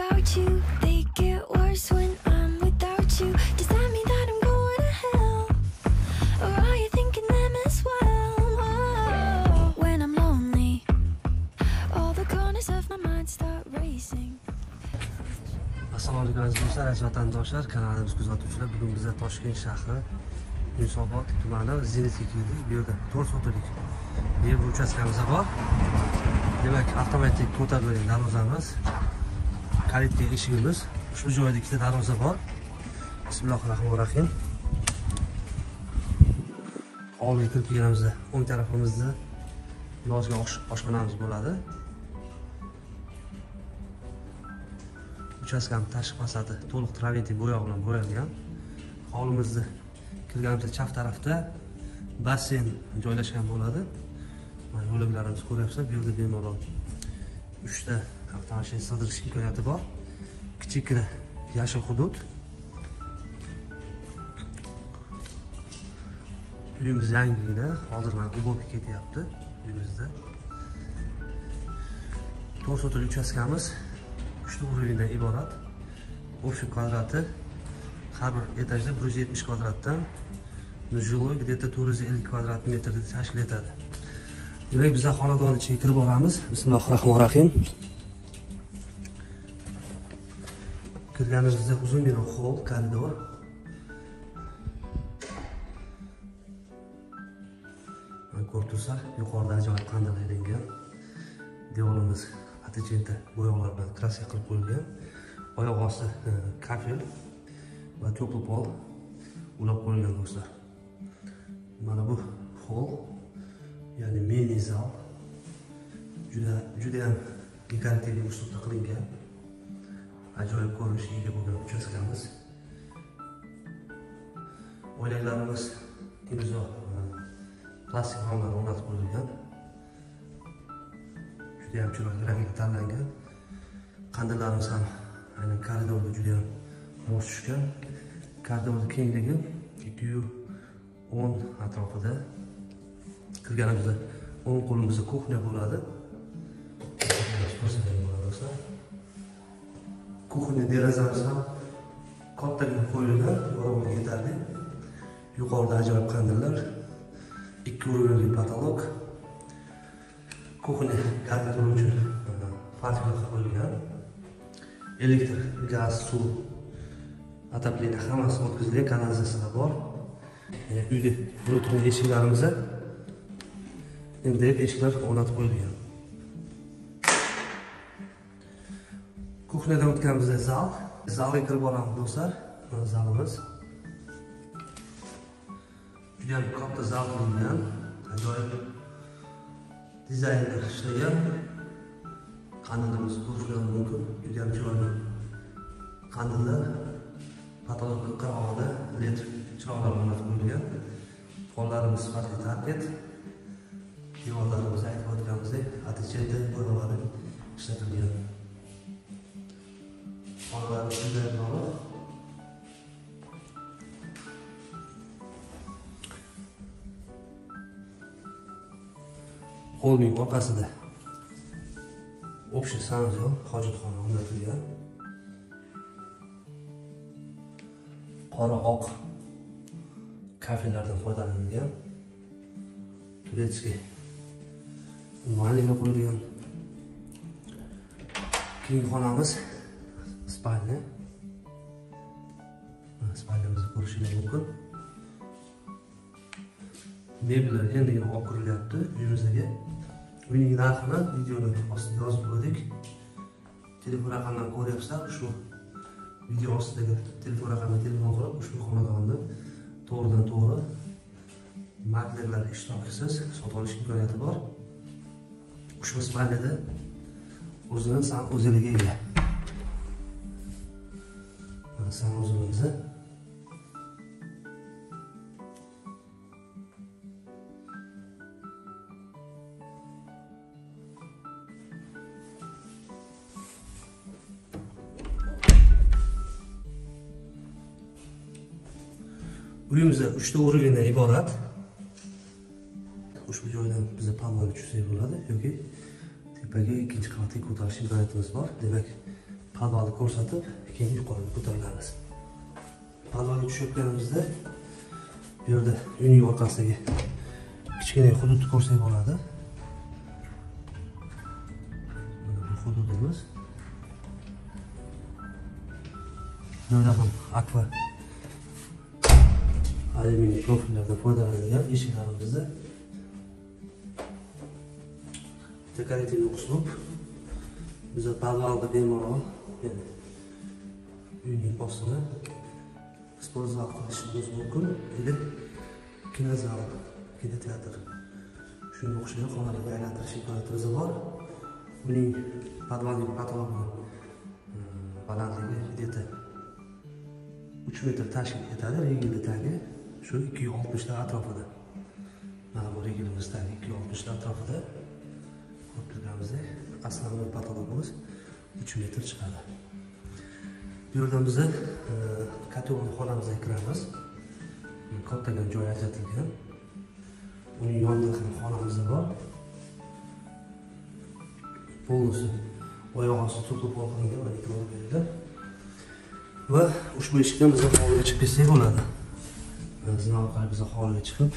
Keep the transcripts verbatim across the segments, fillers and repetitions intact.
about you. They get worse when I'm without you. Does that mean that I'm going to hell? Or are you thinking them as well? Whoa. When I'm lonely, all the corners of my mind start racing. Assalomu alaykum aziz do'stlar, aziz vatandoshlar, kanalimiz kuzatuvchilar. Bugun bizda Toshkent shahri Yunusobod tumani Zenitga keldik. Bu yerda to'rt sotulik yer uchastkamiz bor. Demak, avtomatik ko'tarilgan darvozamiz, kalitka eshigimiz, shu joyda ikkita darvoza bor. Bismillahirrohmanirrohim. Hovliga kirib kelganimizda o'ng tarafimizda yozgi oshxonamiz bo'ladi. Uchastkamiz tashqi fasadi to'liq travertin bo'yoq bilan bo'yalgan. Hovlimizda kirganimizda chap tarafda basseyn joylashgan bo'ladi. Mana yo'laklarimizni ko'ryapsizlar. Bu yerda bemalol uchta avtomashina sig'dirish imkoniyati bor. Kichikroq yashil hudud. Uyimiz yangigina, hozir mana ubib ketyapti uyimizda. to'rt sotulik uchastkamiz uchta urindan iborat. Общий kvadrati har bir etajda bir yuz yetmish kvadratdan жилой где-то to'rt yuz ellik kvadrat metrni tashkil etadi. Demak, biz xonadon ichiga kirib boramiz. Bismillahirrohmanirrohim. Kirganimizda uzungina hol, koridor. Mana ko'rib turibsizlar, yuqorida ajoyib qandalaydigan devorimiz atechenta bo'yoqlar bilan kraska qilib qo'yilgan. Oyoq osti kafel va to'pli pol ulab qo'yilgan do'stlar. Mana bu hol, ya'ni mini zal. Juda juda ham dekorativ uslubda qilingan. Ajoyib ko'rinishga ega bo'lgan uchastkamiz. O'ylaklarimiz imzo plastik romlar o'rnatib qo'yilgan. Juda ham chiroyli rangga tanlangan. Qandalarimiz ham aynan koridorda juda ham mos tushgan. Koridorning kengligi ikki yuz o'n atrofida. Kirganimizda o'ng qo'limizda kuxnya bo'ladi. Kuxnya derazamiz ham kattaga qo'yilgan, yorug'lik yetarli. Yuqorida ajoyib qandillar, ikki o'rinli patolog. Kuxnya garnituri uchun farqli qo'yilgan. Elektr, gaz, suv, отопление hammasi o'tkazilgan, kanalizatsiya bor. Uyda bulut eshiklarimiz endi eshiklar o'rnatib qo'yilgan. Kuxnyadan o'tganimizda zal, zalga kirib boramiz do'stlar. Mana zalimiz. Juda ham katta zal qilingan, ajoyib dizaynda ishlangan. Qandilimizni ko'rishingiz mumkin. Juda ham chiroyli qandillar, patolog qirg'og'ida led chiroqlar o'rnatib qo'yilgan. Pollarimiz sifatli tarket. Devorlarimiz aytib o'tganimizdek atechenta bo'yoqlari ishlatilgan. Pollarimiz juda ham yorug'. Hovlining orqasida общий sanzor, hojatxona o'rnatilgan. Qora oq kafelardan foydalanilgan. Turetskiy vannaga qo'yilgan. Keyingi xonamiz spalnya. Spalnyamizni ko'rishingiz mumkin. Mebellar endigina olib kirilyapti uyimizga. Uyning narxini videoning ostida yozib qo'ydik. Telefon raqamlarini ko'ryapsizlar. Shu video ostidagi telefon raqamiga telefon qilib, ushbu xonadonni to'g'ridan to'g'ri maklerlar ishtirokisiz sotib olish imkoniyati bor. Ushbu spalnyada o'zini sanuzeliga ega. Mana sanuzelimiz. Uyimizda uchta o'rindan iborat. Ushbu joydan biz palmaga tushsak bo'ladi yoki tepaga ikkinchi qavatga ko'tarish imkoniyatimiz bor. Demak, podvalni ko'rsatib, keyin yuqoriga ko'tarilamiz. Podvalga tushayotganimizda bu yerda uyning orqasidagi kichkina hududni ko'rsak bo'ladi. Mana bu hududimiz. Bu yerda ham akva alyuminiy profillardan foydalanilgan eshiklarimizda dekorativ uslub. Biz podvalda bemalol uyning ostini sport zal qilishimiz mumkin. Или kinozal, kinoteatr. Shunga o'xshagan xonalarga aylantirish imkoniyatimiz bor. Uning podvalning patologi balandligi где-то uch metr tashkil etadi. Regilni tagi shu ikki yuz oltmishlar atrofida. Mana bu regilimiz tagi ikki yuz oltmishlar atrofida. Ko'rib turganimizdek, asosiy patologimiz uch metr chiqadi. Bu yerdan biz katyolni xonamizga kiramiz. Kattagan joy ajratilgan. Uning yonida ham xonamiz bor. Polisi oyoq osti tutup qilingan va e'tibor berilgan. Va ushbu eshikdan biz hovliga chiqib ketsak bo'ladi. Bizning orqali biz hovliga chiqib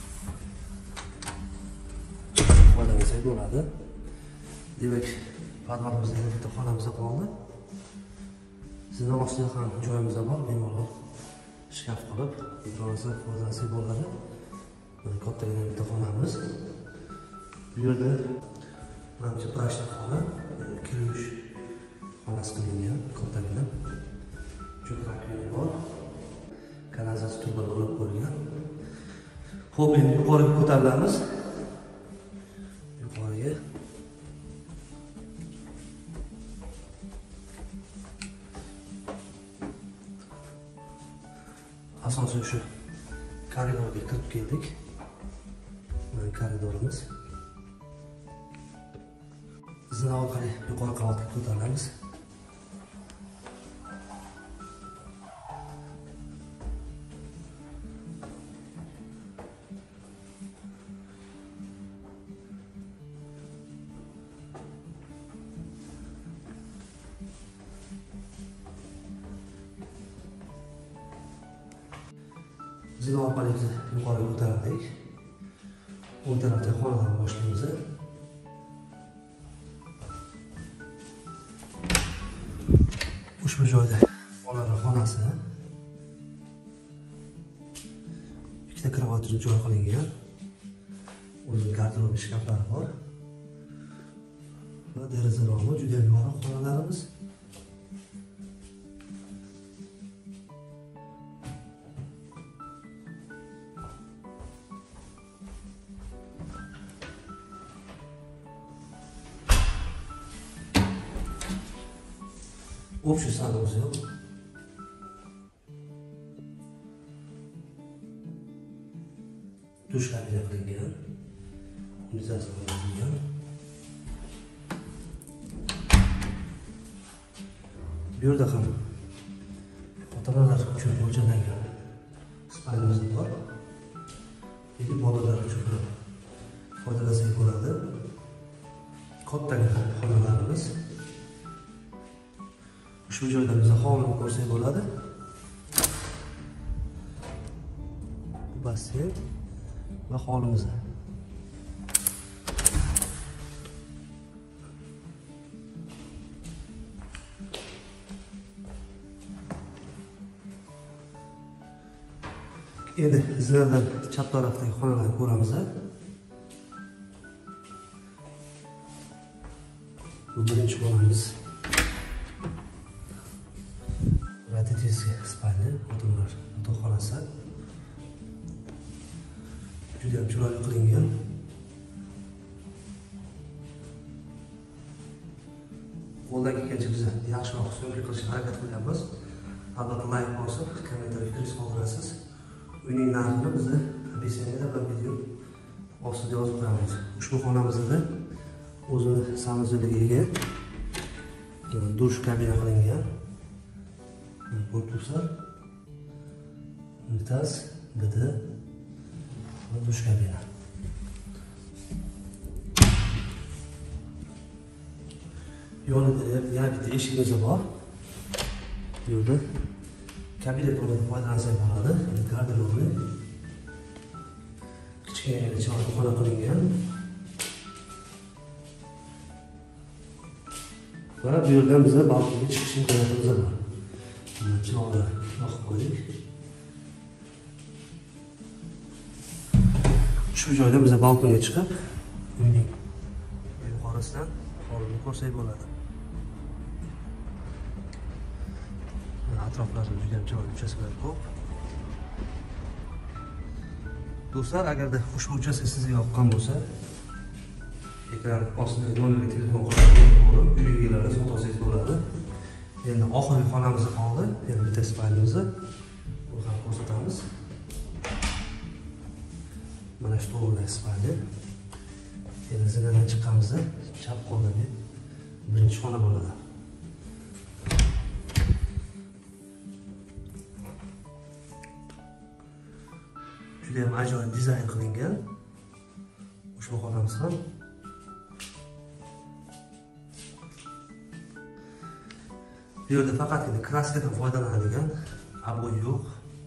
foydalansak bo'ladi. Demak, podvalımızda bitta xonamiz qoldi. Sizning ostida ham joyimiz bor, bemalol shkaf qilib, biroz foydalansak bo'ladi. Mana kattagina bitta xonamiz. Bu yerda menimcha prashna xona, kirish xonasi qilingan, kattagina. Cho'krakli bor. Kanalizatsiya turbalar bo'lib qo'yilgan. Xo'p, endi yuqoriga ko'tarilamiz. Yuqoriga asosan shu koridorga kirib keldik. Mana koridorimiz. Zina orqali yuqori qavatga ko'tarilamiz. Zina orqali biz yuqoriga ko'tarildik. O'ng tarafda xonadan boshlaymiz. Ushbu joyda bolalar xonasi. Ikkita kravat uchun joy qilingan. O'zining garderob shkaflari bor. Va deraza romi juda yorug' xonalarimiz. Общий санузел. Dush kabina qilingan. Unizatsiya qilingan. Bu yerda ham ota-onalar uchun mo'ljallangan spalnamiz bor. Lekin bolalar uchun foydalansak bo'ladi. Kattagina xonalarimiz. Ushbu joyda biz hovlini ko'rsak bo'ladi. Bu basseyn va hovlimiz. Endi zinadan chap tarafdagi xonalarni ko'ramiz. Bu birinchi xonamiz. Родительский спальня, o'tinlar yotoqxonasi. Juda ham chiroyli qilingan. Qo'ldan kelgancha biz yaxshiroq so'nggi qilishga harakat qilyapmiz. Albatta like bosib, kommentariy kirish qoldirasiz. Uyning narxini biz opisiyaniyada va video ostida yozib qo'yamiz. Ushbu xonamizda o'zini sanuzelga ega dush kabina qilingan. Korpuslar, unitaz, bidi va dush kabina. Yonida yana bitta eshigimiz bor. Bu yerda kabinet o'rnida foydalansak bo'ladi. Garderobni kichkina chiroyli xona qilingan. Va bu yerdan bizga balkonga chiqish imkoniyatimiz bor. Mana chiroyli yoqib qo'ydik. Shu joyda biza balkonga chiqib, uyning yuqorisidan hovlini ko'rsak bo'ladi. Atroflarida juda ham chiroyli uchastkalar ko'p. Do'stlar, agarda ushbu uchastka sizga yoqqan bo'lsa, ekran ostida nomerga telefon qilib, uy egalariga sotsangiz bo'ladi. Endi oxirgi xonamiz qoldi. Endi bitta spalnimizni bu ham ko'rsatamiz. Mana shu to'g'ri spalni. Endi zinadan chiqqanimizda chap qo'lda birinchi xona bo'ladi. Juda ham ajoyib dizayn qilingan. Ushbu xonamiz ham bu yerda faqatgina kraskadan foydalanadigan, aboy yo'q.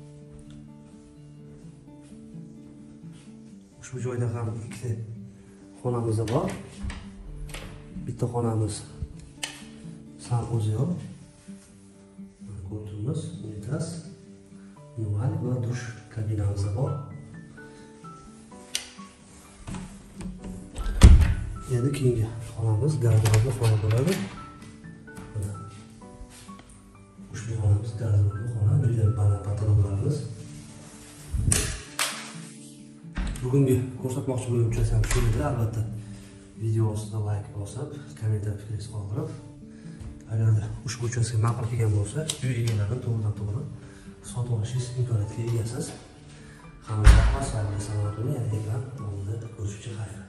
Ushbu joyda ham ikkita xonamiz bor. Bitta xonamiz sanuzyo, ko'rimiz, unitas, yuval va dush kabinamiz bor. Endi keyingi xonamiz garderobli xona bo'ladi. Ushbu xonamiz garderobli xona, juda ham baland patronlarimiz. Bugungi ko'rsatmoqchi bo'lgan uchastkam shu edi. Albatta video ostida like bosib, kommentar fikringizni qoldirib, agarda ushbu uchastka ma'qul kelgan bo'lsa, uy egalarini to'g'ridan to'g'ri sotib olishingiz imkoniyatiga egasiz. Hammaga xos va salomatlikni yana ekran oldida ko'rishguncha xayr.